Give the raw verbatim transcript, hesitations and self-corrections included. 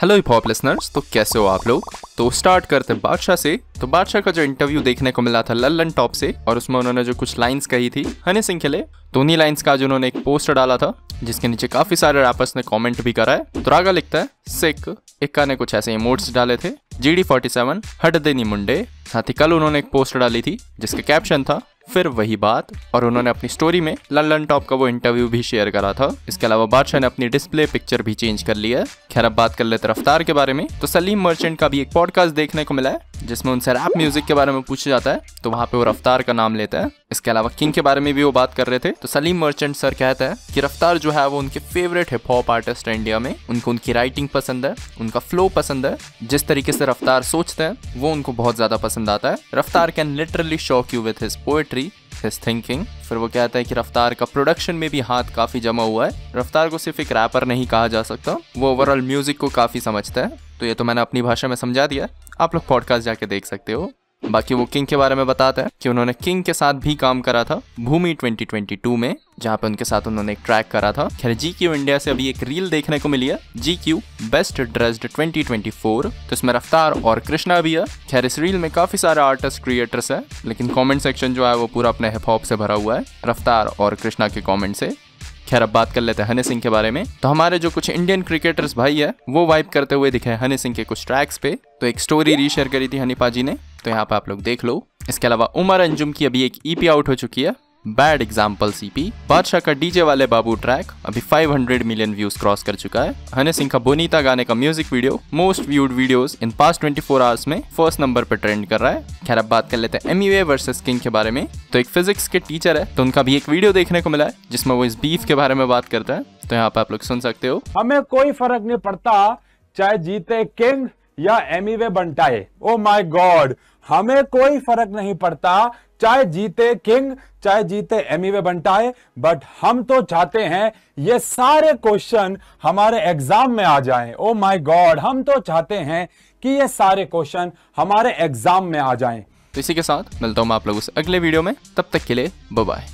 Hello hip hop listeners, तो कैसे हो आप लोग। तो स्टार्ट करते हैं बादशाह से। तो बादशाह का जो इंटरव्यू देखने को मिला था लल्लन टॉप से, और उसमें उन्होंने जो कुछ लाइंस कही थी हनी सिंह के लिए, तो उन्हीं लाइंस का जो उन्होंने एक पोस्टर डाला था जिसके नीचे काफी सारे रैपर्स ने कमेंट भी करा है। तो रागा लिखता है सिक, इक्का ने कुछ ऐसे इमोट्स डाले थे, जी डी फोर्टी सेवन हट देनी मुंडे। साथ ही कल उन्होंने एक पोस्टर डाली थी जिसका कैप्शन था फिर वही बात, और उन्होंने अपनी स्टोरी में लल्लन टॉप का वो इंटरव्यू भी शेयर करा था। इसके अलावा बादशाह ने अपनी डिस्प्ले पिक्चर भी चेंज कर लिया है। खैर अब बात कर लेते रफ्तार के बारे में। तो सलीम मर्चेंट का भी एक पॉडकास्ट देखने को मिला है जिसमें उनसे रैप म्यूजिक के बारे में पूछा जाता है, तो वहाँ पे वो रफ्तार का नाम लेता है। इसके अलावा किंग के बारे में भी वो बात कर रहे थे। तो सलीम मर्चेंट सर कहता है कि रफ्तार जो है वो उनके फेवरेट हिप हॉप आर्टिस्ट है इंडिया में। उनको उनकी राइटिंग पसंद है, उनका फ्लो पसंद है, जिस तरीके से रफ्तार सोचते हैं वो उनको बहुत ज्यादा पसंद आता है। Raftaar can literally shock you with his poetry, his thinking. फिर वो कहता है कि रफ्तार का प्रोडक्शन में भी हाथ काफी जमा हुआ है। रफ्तार को सिर्फ एक रैपर नहीं कहा जा सकता, वो ओवरऑल म्यूजिक को काफी समझता है। तो ये तो मैंने अपनी भाषा में समझा दिया, आप लोग पॉडकास्ट जाके देख सकते हो। बाकी वो किंग के बारे में बताता है कि उन्होंने किंग के साथ भी काम करा था भूमि ट्वेंटी ट्वेंटी टू में, जहाँ पे उनके साथ उन्होंने एक ट्रैक करा था। खैर जी क्यू इंडिया से अभी एक रील देखने को मिली है, G Q best dressed twenty twenty four. तो इसमें रफ्तार और कृष्णा भी है। खैर इस रील में काफी सारे आर्टिस्ट क्रिएटर्स हैं, लेकिन कमेंट सेक्शन जो है वो पूरा अपने हिप हॉप से भरा हुआ है, रफ्तार और कृष्णा के कमेंट से। खैर अब बात कर लेते हैं हनी सिंह के बारे में। तो हमारे जो कुछ इंडियन क्रिकेटर्स भाई है वो वाइब करते हुए दिखे हनी सिंह के कुछ ट्रैक्स पे। तो एक स्टोरी रीशेयर करी थी हनी पाजी ने, तो यहाँ पे आप लोग देख लो। इसके अलावा उमर अंजुम की अभी एक ईपी आउट हो चुकी है, बैड एग्जाम्पल्स ईपी। बादशाह का डीजे वाले बाबू ट्रैक अभी five hundred million views cross कर चुका है। हनी सिंह का बोनीता गाने का music video most viewed videos in past twenty four hours में फर्स्ट नंबर पर ट्रेंड कर रहा है। खैर अब बात कर लेते हैं एमिवे वर्सेस किंग के बारे में। तो एक फिजिक्स के टीचर है, तो उनका भी एक वीडियो देखने को मिला है जिसमें वो इस बीफ के बारे में बात करता है। तो यहाँ पे आप लोग सुन सकते हो। हमें कोई फर्क नहीं पड़ता चाहे जीते किंग या Emiway Bantai. Oh my god, हमें कोई फर्क नहीं पड़ता चाहे जीते किंग चाहे जीते एमिवे बंटाए, बट हम तो चाहते हैं ये सारे क्वेश्चन हमारे एग्जाम में आ जाएं। ओ माय गॉड, हम तो चाहते हैं कि ये सारे क्वेश्चन हमारे एग्जाम में आ जाएं। तो इसी के साथ मिलता हूं मैं आप लोगों से अगले वीडियो में, तब तक के लिए बाय बाय।